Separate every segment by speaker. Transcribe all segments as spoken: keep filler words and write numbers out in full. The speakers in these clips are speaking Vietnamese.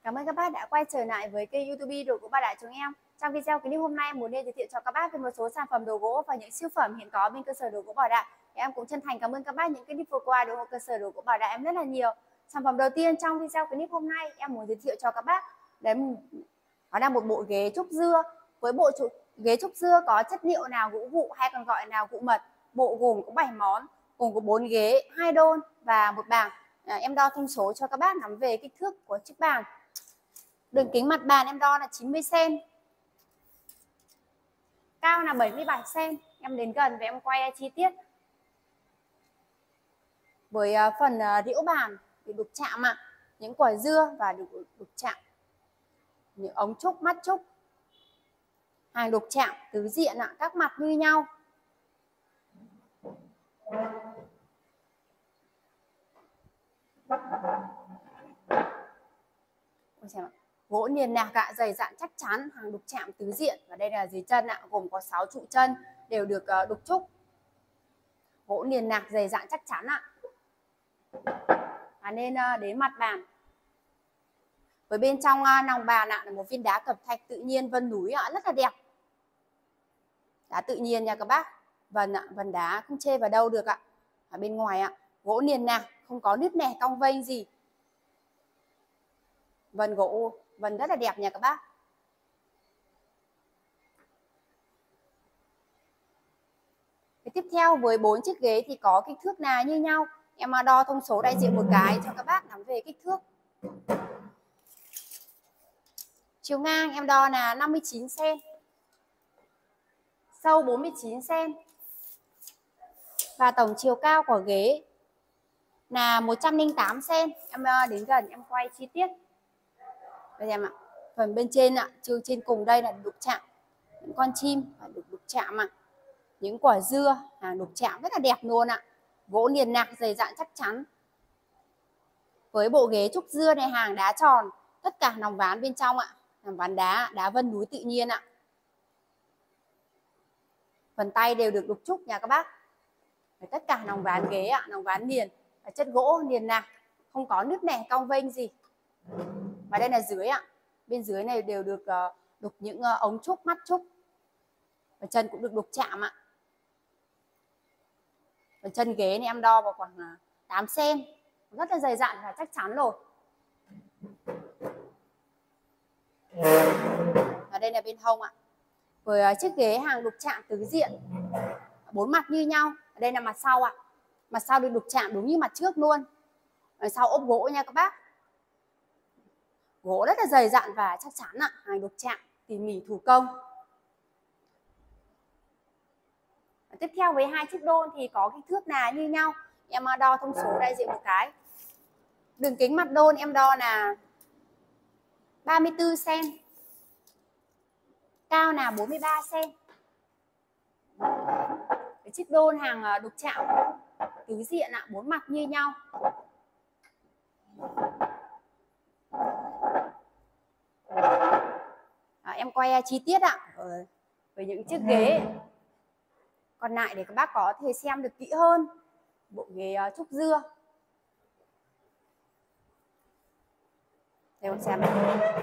Speaker 1: Cảm ơn các bác đã quay trở lại với kênh YouTube Đồ Gỗ Bảo Đại chúng em. Trong video clip hôm nay em muốn giới thiệu cho các bác về một số sản phẩm đồ gỗ và những siêu phẩm hiện có bên cơ sở Đồ Gỗ Bảo Đại. Em cũng chân thành cảm ơn các bác những clip vừa qua ủng hộ cơ sở Đồ Gỗ Bảo Đại em rất là nhiều. Sản phẩm đầu tiên trong video clip hôm nay em muốn giới thiệu cho các bác đấy đó là một bộ ghế trúc dưa. Với bộ trụ, ghế trúc dưa có chất liệu nào gỗ vụ hay còn gọi là gỗ mật. Bộ gồm có bảy món, gồm có bốn ghế, hai đôn và một bàn. À, em đo thông số cho các bác nắm về kích thước của chiếc bàn. Đường kính mặt bàn em đo là chín mươi xăng ti mét, cao là bảy mươi bảy xăng ti mét. Em đến gần và em quay chi tiết. Với phần rĩu bàn thì đục chạm ạ, những quả dưa và đục, đục chạm, những ống trúc, mắt trúc, hàng đục chạm tứ diện ạ, các mặt như nhau. Gỗ niền nạc ạ, dày dặn chắc chắn, hàng đục chạm tứ diện. Và đây là dưới chân ạ, gồm có sáu trụ chân đều được đục trúc. Gỗ niền nạc dày dặn chắc chắn ạ. Và nên đến mặt bàn. Với bên trong lòng bàn ạ là một viên đá cẩm thạch tự nhiên vân núi ạ, rất là đẹp. Đá tự nhiên nha các bác. Vân ạ, vân đá không chê vào đâu được ạ. Ở bên ngoài ạ, gỗ niền nạc, không có nứt nẻ cong vênh gì. Vân gỗ, vân rất là đẹp nha các bác. Cái tiếp theo với bốn chiếc ghế thì có kích thước là như nhau. Em đo thông số đại diện một cái cho các bác nắm về kích thước. Chiều ngang em đo là năm mươi chín xăng ti mét, sâu bốn mươi chín xăng ti mét. Và tổng chiều cao của ghế là một trăm lẻ tám xăng ti mét. Em đến gần em quay chi tiết. Đây em ạ. Phần bên trên ạ, chương trên cùng đây là đục chạm những con chim và đục đục chạm ạ. Những quả dưa hàng đục chạm rất là đẹp luôn ạ. Gỗ niền nạc dày dặn chắc chắn. Với bộ ghế trúc dưa này hàng đá tròn, tất cả lòng ván bên trong ạ, lòng ván đá, đá vân núi tự nhiên ạ. Phần tay đều được đục trúc nha các bác. Tất cả lòng ván ghế ạ, lòng ván niền, chất gỗ niền nạc, không có nứt nẻ cong vênh gì. Và đây là dưới ạ, bên dưới này đều được uh, đục những uh, ống trúc, mắt trúc. Và chân cũng được đục chạm ạ. Và chân ghế này em đo vào khoảng uh, tám xăng ti mét, rất là dày dặn và chắc chắn rồi. Và đây là bên hông ạ. Với uh, chiếc ghế hàng đục chạm tứ diện, bốn mặt như nhau. Ở đây là mặt sau ạ. Mặt sau được đục chạm đúng như mặt trước luôn. Ở sau ốp gỗ nha các bác. Gỗ rất là dày dặn và chắc chắn ạ, hàng đục chạm tỉ mỉ thủ công. Tiếp theo với hai chiếc đôn thì có kích thước là như nhau. Em đo thông số đại diện một cái. Đường kính mặt đôn em đo là ba mươi tư xăng ti mét, cao là bốn mươi ba xăng ti mét. Cái chiếc đôn hàng đục chạm tứ diện ạ, bốn mặt như nhau. À, em quay chi tiết ạ với những chiếc ghế còn lại để các bác có thể xem được kỹ hơn bộ ghế trúc dưa. Để xem này.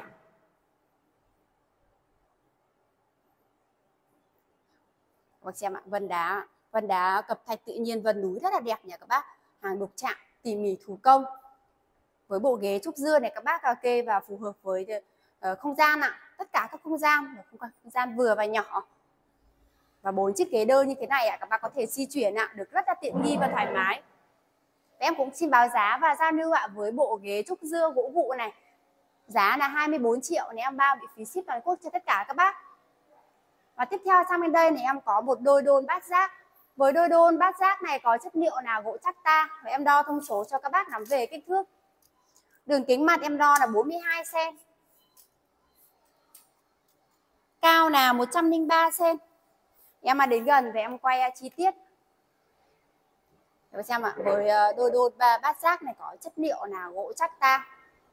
Speaker 1: Các xem ạ, vân đá, vân đá cẩm thạch tự nhiên vân núi rất là đẹp nha các bác, hàng đục chạm tỉ mỉ thủ công. Với bộ ghế trúc dưa này các bác kê và phù hợp với uh, không gian ạ, tất cả các không gian, không gian vừa và nhỏ. Và bốn chiếc ghế đơn như thế này ạ, các bác có thể di chuyển ạ, được rất là tiện nghi và thoải mái. Và em cũng xin báo giá và giao lưu ạ với bộ ghế trúc dưa gỗ vụ này. Giá là hai mươi bốn triệu này, em bao bị phí ship toàn quốc cho tất cả các bác. Và tiếp theo sang bên đây này em có một đôi đôn bát giác. Với đôi đôn bát giác này có chất liệu là gỗ chắc ta. Và em đo thông số cho các bác nắm về kích thước. Đường kính mặt em đo là bốn mươi hai xăng ti mét, cao là một trăm lẻ ba xăng ti mét. Em mà đến gần và em quay chi tiết để xem ạ. Với đôi đôn bát giác này có chất liệu là gỗ chắc ta.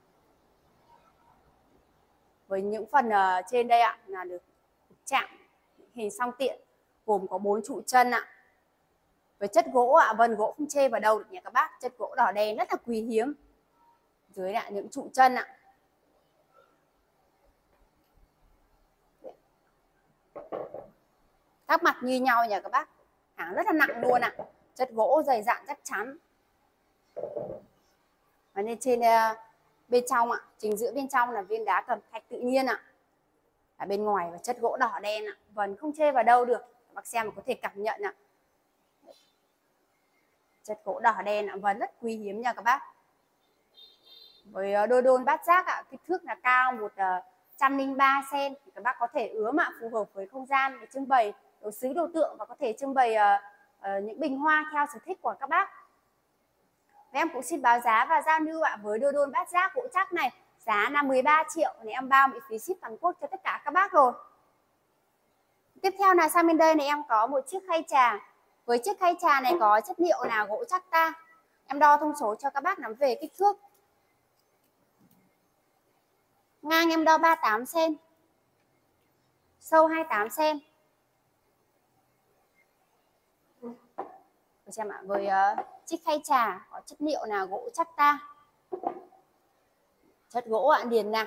Speaker 1: Với những phần trên đây ạ là được chạm hình song tiện, gồm có bốn trụ chân ạ. Với chất gỗ ạ, vân gỗ không chê vào đâu được nha các bác, chất gỗ đỏ đen rất là quý hiếm. Dưới là những trụ chân ạ. Các mặt như nhau nhỉ các bác. Hàng rất là nặng luôn ạ. À. Chất gỗ dày dặn chắc chắn. Và nên trên uh, bên trong ạ, à, chính giữa bên trong là viên đá cẩm thạch tự nhiên ạ. À. Ở bên ngoài và chất gỗ đỏ đen ạ. À. Vần không chê vào đâu được. Các bác xem có thể cảm nhận ạ. À. Chất gỗ đỏ đen ạ, à. Vần rất quý hiếm nha các bác. Với đôi đôn bát giác ạ, à, kích thước là cao một trăm lẻ ba xen-ti-mét. Các bác có thể ướm ạ, à, phù hợp với không gian để trưng bày đồ sứ đồ tượng và có thể trưng bày uh, uh, những bình hoa theo sở thích của các bác. Và em cũng xin báo giá và giao lưu ạ. À, với đôi đôn bát giác gỗ chắc này giá là mười ba triệu này, em bao miễn phí ship toàn quốc cho tất cả các bác rồi. Tiếp theo là sang bên đây này em có một chiếc khay trà. Với chiếc khay trà này có chất liệu là gỗ chắc ta. Em đo thông số cho các bác nắm về kích thước. Ngang em đo ba mươi tám xen-ti-mét, sâu hai mươi tám xen-ti-mét. Xem ạ, với uh, chiếc khay trà có chất liệu là gỗ chắc ta. Chất gỗ ạ, liền nè.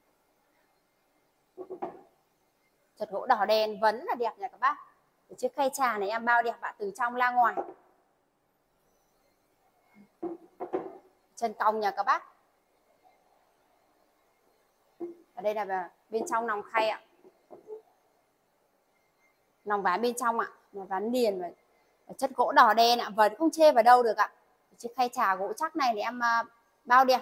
Speaker 1: Chất gỗ đỏ đen vẫn là đẹp nha các bác. Với chiếc khay trà này em bao đẹp ạ, từ trong ra ngoài. Chân cong nha các bác. Ở đây là bên trong nòng khay ạ. Nòng ván bên trong ạ, là ván liền và, và chất gỗ đỏ đen ạ, vẫn không chê vào đâu được ạ. Chiếc khay trà gỗ chắc này thì em uh, bao đẹp.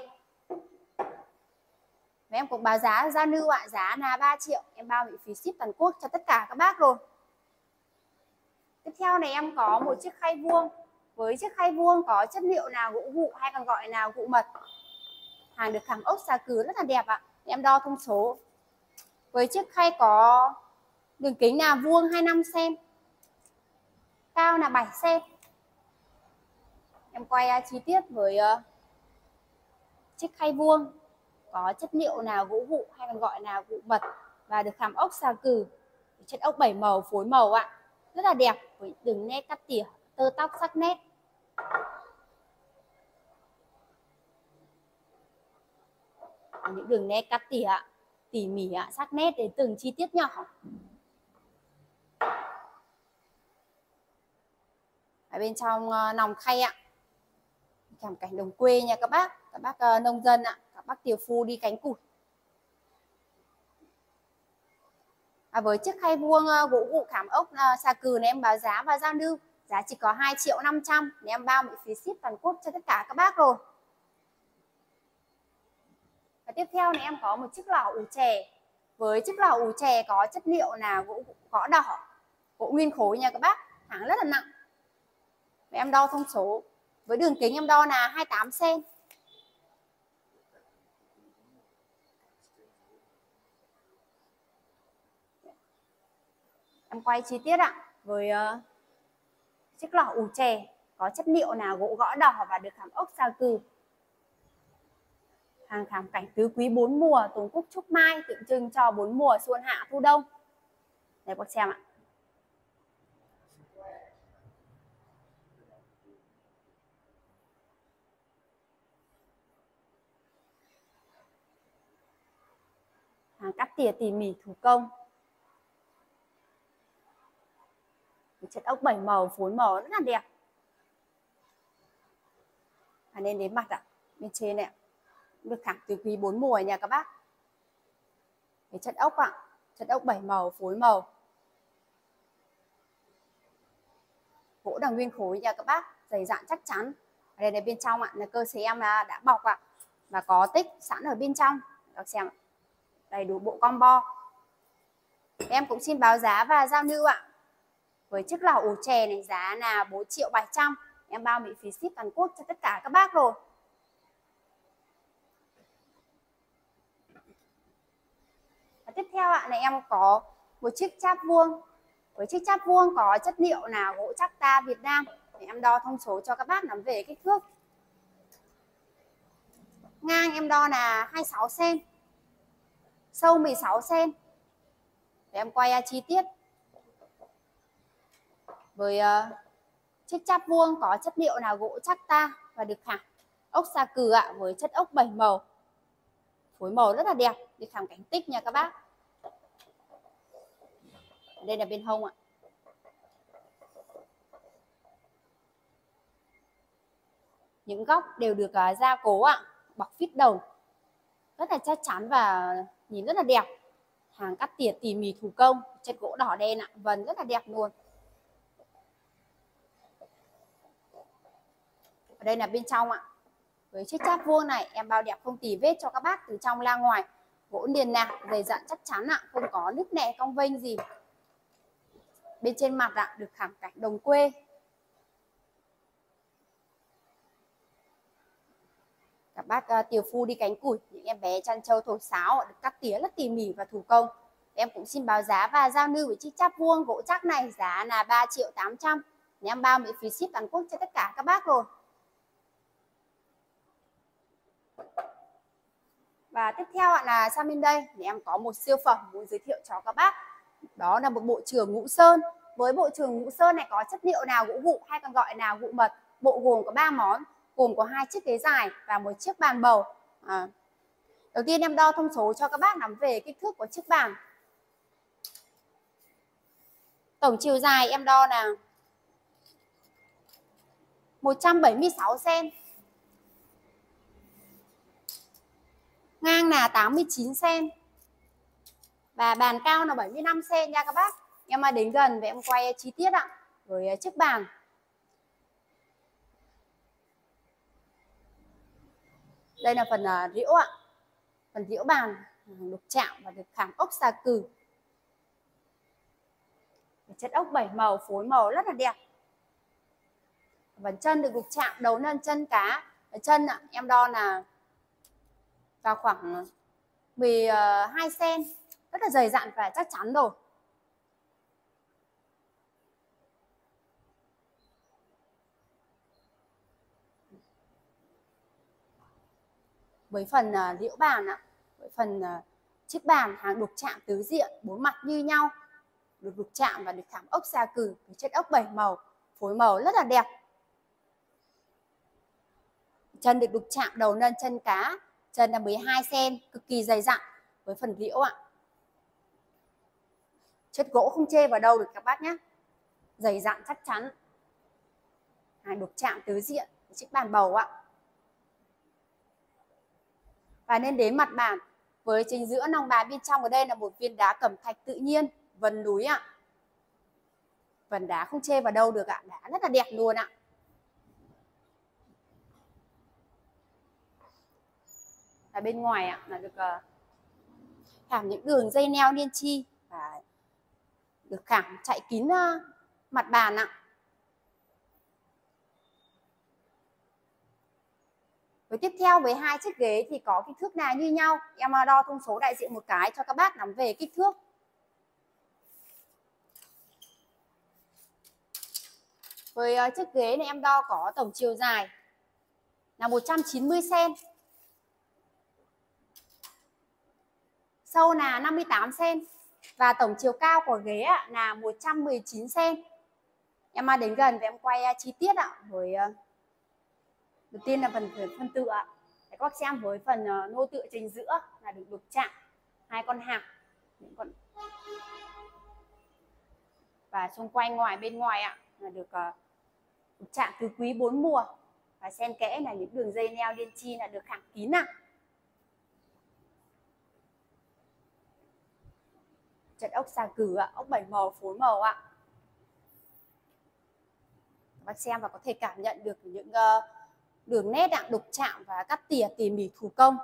Speaker 1: Và em cũng báo giá giao lưu ạ, giá là ba triệu, em bao miễn phí ship toàn quốc cho tất cả các bác rồi. Tiếp theo này em có một chiếc khay vuông. Với chiếc khay vuông có chất liệu là gỗ gụ hay còn gọi là gụ mật. Hàng được khảm ốc xà cừ rất là đẹp ạ. Em đo thông số. Với chiếc khay có đường kính là vuông hai mươi lăm xen-ti-mét, cao là bảy xen-ti-mét. Em quay chi tiết với uh, chiếc khay vuông có chất liệu là gỗ gụ hay còn gọi là gụ mật và được khảm ốc xà cừ, chất ốc bảy màu phối màu ạ, rất là đẹp với đường nét cắt tỉa, tơ tóc sắc nét. Những đường nét cắt tỉa tỉ mỉ ạ, sắc nét đến từng chi tiết nhỏ. Ở bên trong uh, nòng khay ạ, cảm cảnh đồng quê nha các bác, các bác uh, nông dân ạ, các bác tiểu phu đi cánh cụt. À, với chiếc khay vuông uh, gỗ gụ khảm ốc uh, xà cừ này em báo giá và giao lưu, giá chỉ có hai triệu năm trăm để em bao miễn phí ship toàn quốc cho tất cả các bác rồi. Và tiếp theo này em có một chiếc lò ủ chè. Với chiếc lò ủ chè có chất liệu là gỗ gõ đỏ, gỗ nguyên khối nha các bác, hàng rất là nặng. Và em đo thông số. Với đường kính em đo là hai mươi tám xen-ti-mét. Em quay chi tiết ạ. Với uh, chiếc lò ủ chè có chất liệu là gỗ gõ đỏ và được khảm ốc xà cừ. Hàng khảm cảnh tứ quý bốn mùa, tùng cúc trúc mai, tượng trưng cho bốn mùa xuân hạ thu đông. Đây bác xem ạ. Hàng cắt tỉa tỉ mỉ thủ công. Chất ốc bảy màu phối màu rất là đẹp. À, nên đến mặt ạ, bên trên này được khảm tứ quý bốn mùa nha các bác. Cái chất ốc ạ, chất ốc bảy màu phối màu. Gỗ đằng nguyên khối nha các bác, dày dặn chắc chắn. Ở đây là bên trong ạ, là cơ xế em là đã bọc ạ và có tích sẵn ở bên trong. Các xem đầy đủ bộ combo. Em cũng xin báo giá và giao lưu ạ. Với chiếc lò ủ chè này giá là bốn triệu bảy trăm, em bao miễn phí ship toàn quốc cho tất cả các bác rồi. Và tiếp theo ạ là em có một chiếc cháp vuông. Với chiếc cháp vuông có chất liệu là gỗ chắc ta Việt Nam. Để em đo thông số cho các bác nắm về kích thước. Ngang em đo là hai mươi sáu xen-ti-mét, sâu mười sáu xen-ti-mét. Để em quay chi tiết. Với uh, chiếc cháp vuông có chất liệu là gỗ chắc ta và được khảm ốc xà cừ ạ, với chất ốc bảy màu phối màu rất là đẹp, được khảm cánh tích nha các bác. Đây là bên hông ạ. Những góc đều được uh, gia cố ạ, bọc phít đồng rất là chắc chắn và nhìn rất là đẹp. Hàng cắt tỉa tỉ mỉ thủ công, chất gỗ đỏ đen ạ, vân rất là đẹp luôn. Ở đây là bên trong ạ. Với chiếc cháp vuông này em bao đẹp không tì vết cho các bác từ trong ra ngoài. Gỗ liền nạc, dày dặn chắc chắn ạ, không có nứt nẻ cong vênh gì. Bên trên mặt ạ được khảm cảnh đồng quê. Các bác uh, tiều phu đi cánh củi, những em bé chăn trâu thổi sáo được cắt tỉa rất tỉ mỉ và thủ công. Em cũng xin báo giá và giao lưu với chiếc cháp vuông gỗ chắc này, giá là ba triệu tám trăm. Em bao miễn phí ship toàn quốc cho tất cả các bác rồi. Và tiếp theo là sang bên đây thì em có một siêu phẩm muốn giới thiệu cho các bác. Đó là một bộ chườm ngũ sơn. Với bộ chườm ngũ sơn này có chất liệu nào gỗ vụ hay còn gọi là gụ mật. Bộ gồm có ba món, gồm có hai chiếc ghế dài và một chiếc bàn bầu. À. Đầu tiên em đo thông số cho các bác nắm về kích thước của chiếc bàn. Tổng chiều dài em đo là một trăm bảy mươi sáu xăng-ti-mét. Ngang là tám mươi chín xăng-ti-mét. Và bàn cao là bảy mươi lăm xăng-ti-mét nha các bác. Em mà đến gần và em quay chi tiết ạ với chiếc bàn. Đây là phần uh, rĩu ạ. Phần rĩu bàn được chạm và được khảm ốc xà cừ. Chất ốc bảy màu, phối màu rất là đẹp. Phần chân được đục chạm, đầu nâng chân cá. Ở chân ạ, em đo là vào khoảng mười hai xăng-ti-mét. Rất là dày dặn và chắc chắn rồi. Với phần uh, liễu bàn ạ, với phần uh, chiếc bàn hàng đục chạm tứ diện, bốn mặt như nhau, được đục chạm và được khảm ốc xà cừ với chất ốc bảy màu, phối màu rất là đẹp. Chân được đục chạm, đầu nâng chân cá, chân là mười hai xăng-ti-mét, cực kỳ dày dặn. Với phần liễu ạ, chất gỗ không chê vào đâu được các bác nhé, dày dặn chắc chắn, hàng đục chạm tứ diện, chiếc bàn bầu ạ. Và nên đến mặt bàn với chính giữa nòng bàn bên trong ở đây là một viên đá cẩm thạch tự nhiên, vân núi ạ. Vân đá không chê vào đâu được ạ, đá rất là đẹp luôn ạ. Ở bên ngoài ạ là được uh, khảm những đường dây neo liên chi và được khảm chạy kín uh, mặt bàn ạ. Với tiếp theo với hai chiếc ghế thì có kích thước nào như nhau. Em đo thông số đại diện một cái cho các bác nắm về kích thước. Với uh, chiếc ghế này em đo có tổng chiều dài là một trăm chín mươi xăng-ti-mét. Sâu là năm mươi tám xăng-ti-mét. Và tổng chiều cao của ghế ạ, là một trăm mười chín xăng-ti-mét. Em đến gần và em quay uh, chi tiết ạ. Với uh, đầu tiên là phần phân tựa ạ. Để các bác xem với phần uh, nô tựa chính giữa là được đục chạm hai con hạc, những con và xung quanh ngoài bên ngoài ạ là được uh, đục chạm tứ quý bốn mùa và xen kẽ là những đường dây neo liên chi là được khảm kín ạ. Chất ốc xà cừ ạ, ốc bảy màu, phối màu ạ. Các bác xem và có thể cảm nhận được những uh, đường nét đặng đục chạm và cắt tỉa tỉ mỉ thủ công.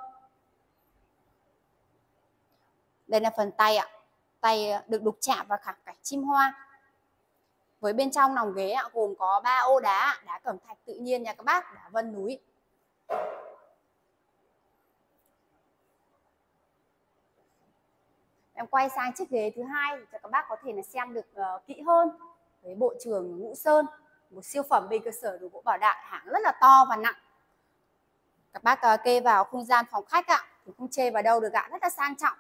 Speaker 1: Đây là phần tay ạ. Tay được đục chạm và khảm cảnh chim hoa. Với bên trong nòng ghế ạ, gồm có ba ô đá, đá cẩm thạch tự nhiên nha các bác, đá vân núi. Em quay sang chiếc ghế thứ hai cho các bác có thể là xem được uh, kỹ hơn với bộ chườm ngũ sơn, một siêu phẩm bên cơ sở đồ gỗ Bảo Đại, hãng rất là to và nặng. Các bác uh, kê vào không gian phòng khách ạ, thì không chê vào đâu được ạ, rất là sang trọng.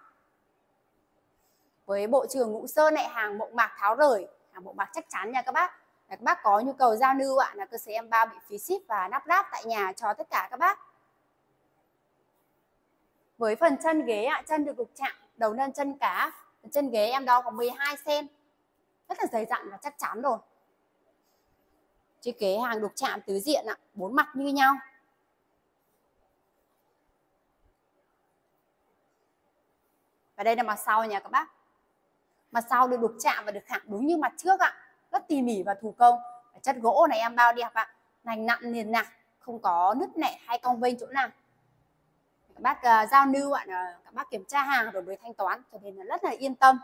Speaker 1: Với bộ chườm ngũ sơn này, hàng mộng mạc tháo rời, hàng mộng mạc chắc chắn nha các bác. Các bác có nhu cầu giao lưu ạ, là cơ sở em bao bị phí ship và lắp ráp tại nhà cho tất cả các bác. Với phần chân ghế ạ, chân được đục chạm, đầu nâng chân cá, chân ghế em đo có mười hai xăng-ti-mét, rất là dày dặn và chắc chắn rồi. Chiếc ghế hàng đục chạm tứ diện ạ, bốn mặt như nhau, Và đây là mặt sau nha các bác. Mặt sau được đục chạm và được khảm đúng như mặt trước ạ. Rất tỉ mỉ và thủ công. Chất gỗ này em bao đẹp ạ. Lành nặn liền nạc, không có nứt nẻ hay cong vênh chỗ nào. Các bác uh, giao lưu ạ, uh, các bác kiểm tra hàng rồi mới thanh toán, cho nên là rất là yên tâm.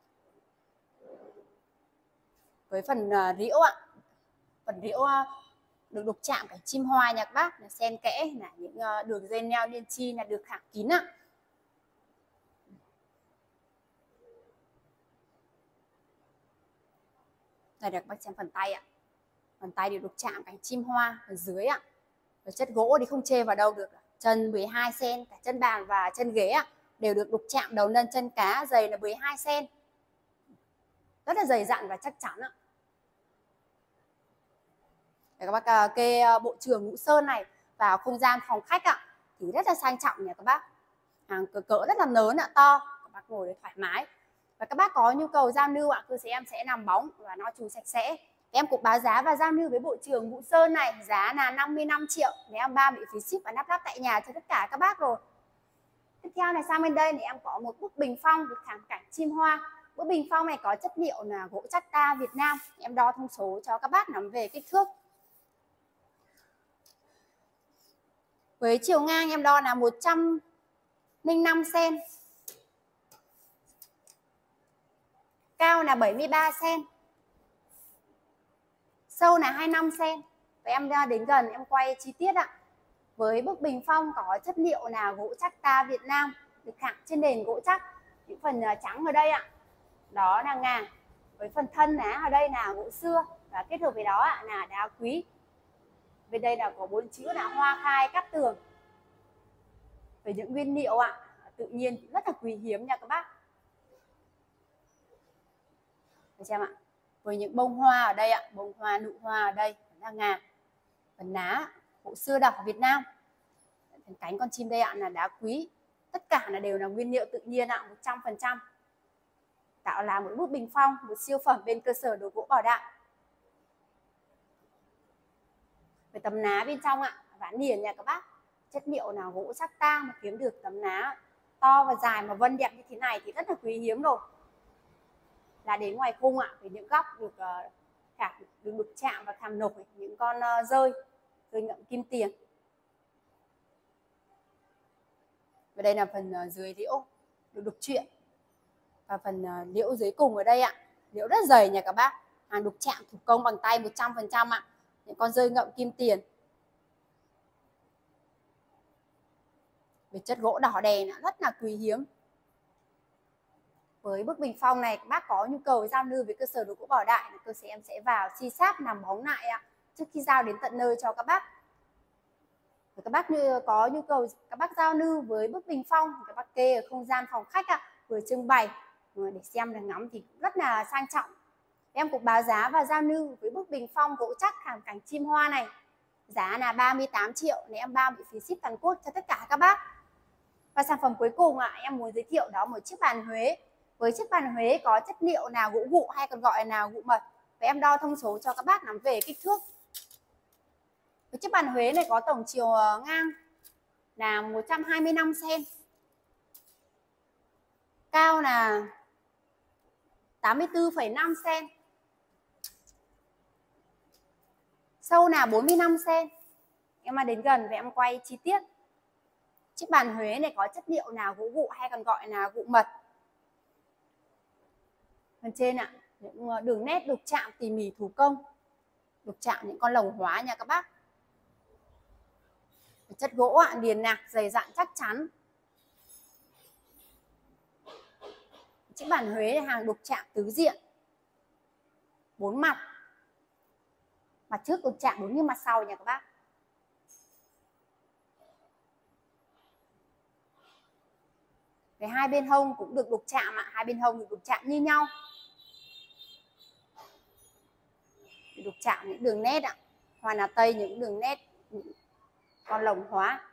Speaker 1: Với phần uh, rĩu ạ, phần rĩu uh, được đục chạm cảnh chim hoa nha các bác, là xen kẽ là những uh, đường dây neo liên chi là được khảm kín ạ. Đây là các bác xem phần tay ạ. Phần tay được đục chạm cảnh chim hoa ở dưới ạ. Và chất gỗ thì không chê vào đâu được. Chân mười hai xen-ti-mét, cả chân bàn và chân ghế ạ, đều được đục chạm đầu nâng chân cá, dày là mười hai xen-ti-mét. Rất là dày dặn và chắc chắn ạ. Để các bác kê bộ trường Ngũ Sơn này vào không gian phòng khách ạ, thì rất là sang trọng nha các bác. Hàng cỡ, cỡ rất là lớn ạ, to, các bác ngồi để thoải mái. Và các bác có nhu cầu giao lưu ạ, cơ sở em sẽ làm bóng và nó chùi sạch sẽ. Em cũng báo giá và giao lưu với bộ trường Ngũ Sơn này, giá là năm mươi lăm triệu, để em ba bị phí ship và lắp ráp tại nhà cho tất cả các bác rồi. Tiếp theo này, sang bên đây thì em có một bức bình phong được khảm cảnh chim hoa. Bức bình phong này có chất liệu là gỗ chắc ta Việt Nam. Em đo thông số cho các bác nắm về kích thước. Với chiều ngang em đo là một trăm lẻ năm xen-ti-mét. Cao là bảy mươi ba xen-ti-mét. Sâu là hai mươi lăm xen-ti-mét. Và em ra đến gần em quay chi tiết ạ. Với bức bình phong có chất liệu là gỗ chắc ta Việt Nam, được khảm trên nền gỗ chắc. Những phần trắng ở đây ạ, đó là ngà. Với phần thân lá ở đây là gỗ xưa, và kết hợp với đó ạ là đá quý. Bên đây là có bốn chữ là hoa khai cát tường. Với những nguyên liệu ạ, tự nhiên rất là quý hiếm nha các bác. Để xem ạ. Với những bông hoa ở đây ạ, bông hoa nụ hoa ở đây là ngà. Phần lá gỗ xưa đỏ Việt Nam. Phần cánh con chim đây ạ là đá quý. Tất cả là đều là nguyên liệu tự nhiên ạ, một trăm phần trăm. Tạo là một bức bình phong, một siêu phẩm bên cơ sở đồ gỗ Bảo Đại. Về tấm lá bên trong ạ, ván liền nha các bác. Chất liệu là gỗ chắc ta mà kiếm được tấm lá to và dài mà vân đẹp như thế này thì rất là quý hiếm rồi. Là đến ngoài khung ạ, với những góc được uh, khảm, được đục chạm và khảm nổi những con uh, rơi, rơi ngậm kim tiền. Và đây là phần uh, dưới liễu được đục truyện. Và phần uh, liễu dưới cùng ở đây ạ, liễu rất dày nha các bác. Hàng đục chạm thủ công bằng tay một trăm phần trăm ạ. Những con rơi ngậm kim tiền. Về chất gỗ đỏ đèn rất là quý hiếm. Với bức bình phong này, các bác có nhu cầu giao lưu với cơ sở đồ gỗ Bảo Đại, cơ sở em sẽ vào xi sát làm bóng lại ạ, trước khi giao đến tận nơi cho các bác. Và các bác như có nhu cầu các bác giao lưu với bức bình phong, các bác kê ở không gian phòng khách ạ, vừa trưng bày để xem là ngắm thì rất là sang trọng. Em cũng báo giá và giao lưu với bức bình phong gỗ chắc khảm cảnh chim hoa này, giá là ba mươi tám triệu, để em bao bị phí ship toàn quốc cho tất cả các bác. Và sản phẩm cuối cùng ạ, em muốn giới thiệu đó một chiếc bàn Huế. Với chiếc bàn Huế có chất liệu là gỗ gụ hay còn gọi là gụ mật. Và em đo thông số cho các bác nắm về kích thước. Với chiếc bàn Huế này có tổng chiều ngang là một trăm hai mươi lăm xen-ti-mét. Cao là tám mươi tư phẩy năm xen-ti-mét. Sâu là bốn mươi lăm xen-ti-mét. Em mà đến gần và em quay chi tiết. Chiếc bàn Huế này có chất liệu là gỗ gụ hay còn gọi là gụ mật. Phần trên ạ, những đường nét đục chạm tỉ mỉ thủ công, đục chạm những con lồng hóa nha các bác. Chất gỗ ạ, liền nạc, dày dặn chắc chắn. Chiếc bàn Huế này hàng đục chạm tứ diện, bốn mặt, mặt trước đục chạm đúng như mặt sau nha các bác. Về hai bên hông cũng được đục chạm ạ, hai bên hông được đục chạm như nhau. Đục chạm những đường nét ạ, hoa là tây, những đường nét những con lồng hóa.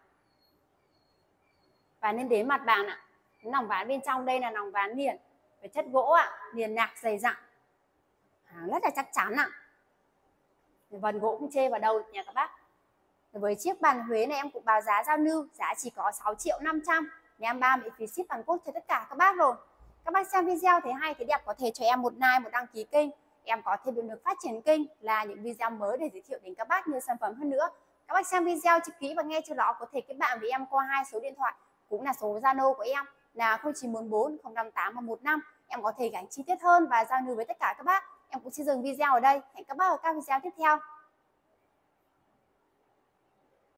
Speaker 1: Và lên đến mặt bàn ạ, nòng ván bên trong đây là nòng ván liền, với chất gỗ ạ, liền nạc dày dặn, rất là chắc chắn ạ. Vần gỗ không chê vào đâu nha các bác. Với chiếc bàn Huế này em cũng báo giá giao lưu, giá chỉ có sáu triệu năm trăm. Nhà em bao miễn phí ship toàn quốc cho tất cả các bác rồi. Các bác xem video thấy hay thấy đẹp có thể cho em một like, một đăng ký kênh. Em có thêm động lực phát triển kênh là những video mới để giới thiệu đến các bác nhiều sản phẩm hơn nữa. Các bác xem video chưa kỹ và nghe chưa rõ có thể kết bạn với em qua hai số điện thoại, cũng là số Zalo của em là không chín bốn bốn không năm tám một năm. Em có thể gắn chi tiết hơn và giao lưu với tất cả các bác. Em cũng xin dừng video ở đây. Hẹn các bác ở các video tiếp theo.